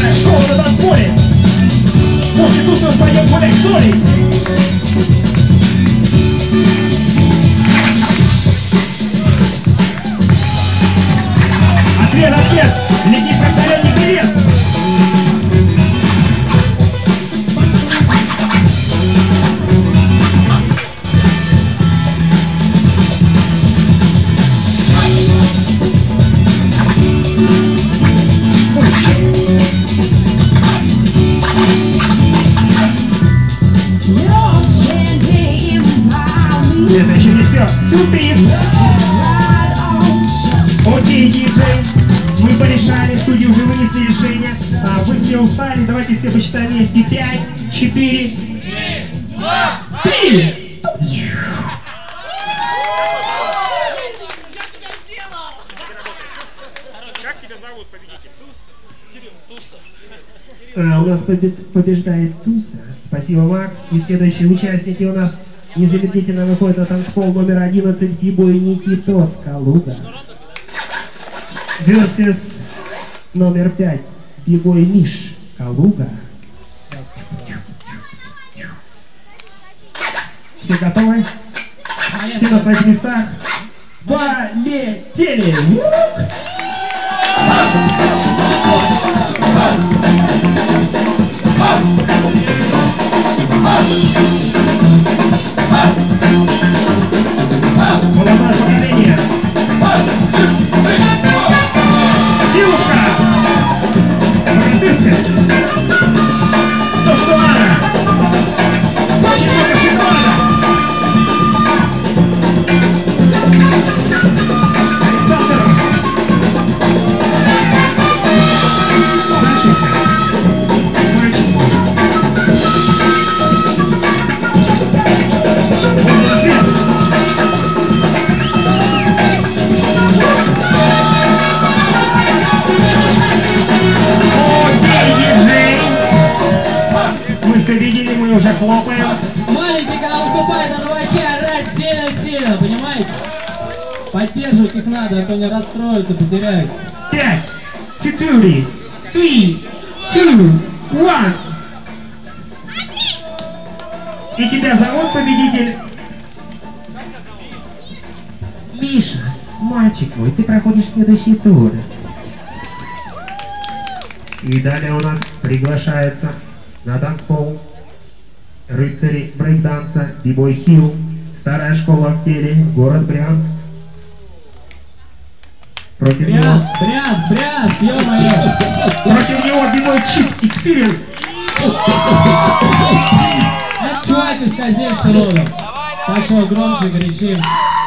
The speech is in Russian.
Старая школа на танцполе. После тусов пойдем гулять с Олей. Ответ, ответ. Летит вертолетный билет. Это еще не все. Сюрприз! Окей, диджей. Мы порешали, судьи уже вынесли решение. Вы все устали, давайте все посчитаем вместе. 5, 4, 3, 2, 3. Как тебя зовут, победитель? Туса. У нас побеждает Туса. Спасибо, Макс. И следующие участники у нас незамедлительно выходят на танцпол номер 11 бибой Никитос Калуга. Versus номер 5 бибой Миш Калуга. Все готовы? Все на своих местах. Полетели! Молодое поколение. Силушка! Богатырская! То, что надо! Очень много шоколада! Александр! Сашенька! Мальчик! Вот ответ! Все видели, мы уже хлопаем. Маленький, когда выступает, надо вообще орать сильно, понимаете? Поддерживать их надо, а то не расстроятся, потеряют. 5, 4, 3, 2, 1. И тебя зовут, победитель? Миша, мальчик мой, ты проходишь следующий тур. И далее у нас приглашается на танцпол рыцари брейкданса бибой Хилл, старая школа в теле, город Брянск. Против него... Брянск, ё-моё! Против него бибой Чип Экспириенс. Это чувак из Козельца родом. Так что громче кричим.